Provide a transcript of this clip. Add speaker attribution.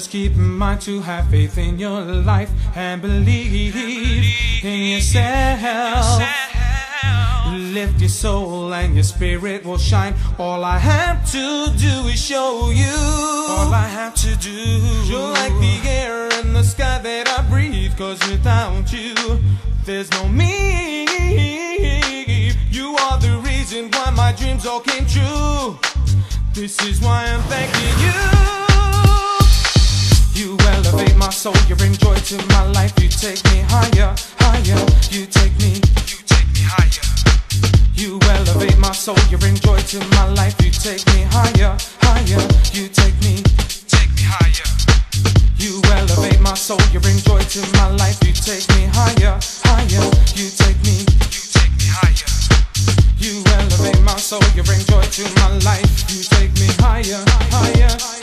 Speaker 1: Just keep in mind to have faith in your life and believe in yourself. Lift your soul and your spirit will shine. All I have to do is show you. All I have to do. You're like the air in the sky that I breathe, 'cause without you, there's no me. You are the reason why my dreams all came true. This is why I'm thanking you. You elevate my soul, you bring joy to my life. You take me higher, higher. You take me higher. You elevate my soul, you bring joy to my life. You take me higher, higher. You take me higher. You elevate my soul, you bring joy to my life. You take me higher, higher. You take me higher. You elevate my soul, you bring joy to my life. You take me higher, higher.